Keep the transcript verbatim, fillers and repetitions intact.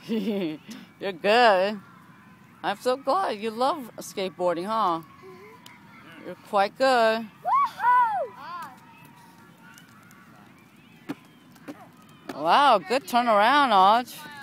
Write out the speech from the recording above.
You're good. I'm so glad you love skateboarding, huh? You're quite good. Wow, good turnaround, Audrey.